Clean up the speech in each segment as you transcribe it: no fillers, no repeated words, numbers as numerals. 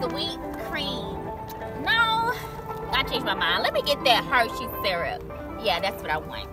sweet cream. No, I changed my mind. Let me get that Hershey syrup. Yeah, that's what I want.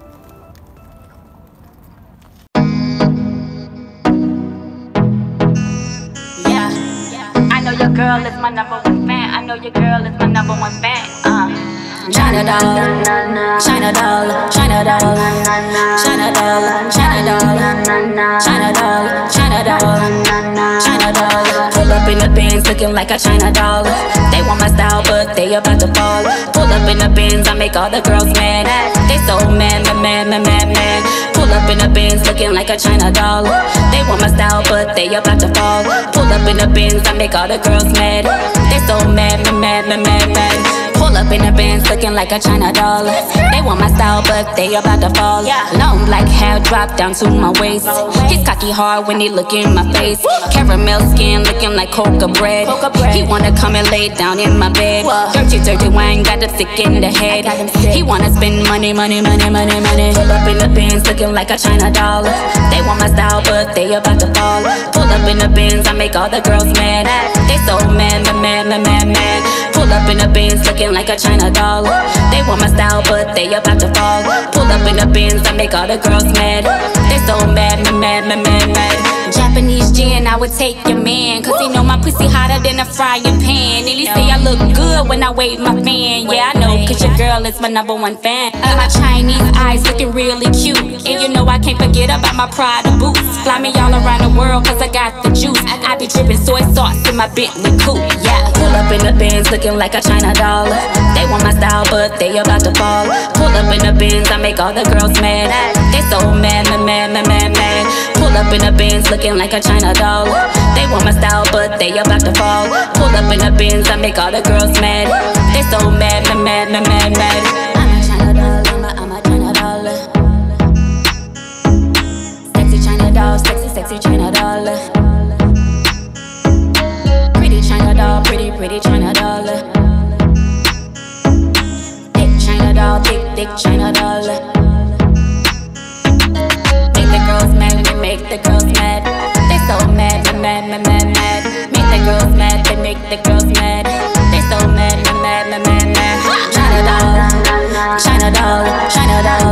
I know your girl is my number one fan. I know your girl is my number one fan. China doll, China doll, China doll, China doll, China doll, China doll, China doll, China doll. Pull up in the Benz looking like a China doll. They want my style, but they about to fall. Pull up in the Benz, I make all the girls mad. They so mad, mad. Pull up in the Benz looking like a China doll. They want my style, but they about to fall. Pull up in the Benz, I make all the girls mad. They so mad. Pull up in the Benz looking like a China doll. They want my style, but they about to fall. Long black hair drop down to my waist. He's cocky hard when he look in my face. Caramel skin looking like coca bread. He wanna come and lay down in my bed. Dirty wine got the thick in the head. He wanna spend money. Pull up in the Benz looking like a China doll. They want my style, but they about to fall. Pull up in the Benz, I make all the girls mad. They so mad. Pull up in the Benz looking like a China doll. They want my style, but they about to fall. Pull up in the Benz, I make all the girls mad. They so mad. Japanese gin, I would take your man, cause he know my pussy hotter than a frying pan. And he say I look good when I wave my fan. Yeah, I know, cause your girl is my number one fan. And my Chinese eyes looking really cute. And you know I can't forget about my Prada boots. Fly me all around the world cause I got the juice. I be dripping soy sauce in my Bentley coupe. Yeah, pull up in the Benz looking like a China doll. They want my style, but they about to fall. Pull up in the Benz, I make all the girls mad. They so mad. Pull up in the Benz looking like a China doll. They want my style, but they about to fall. Pull up in the Benz, I make all the girls mad. They so mad. I'm a China doll, I'm a China doll. Sexy China doll, sexy China doll. Pretty China doll, pretty China doll. Thick China doll, thick China doll. Make the girls mad. They so mad. Make the girls mad. They make the girls mad. They so mad. China doll, China doll, China doll.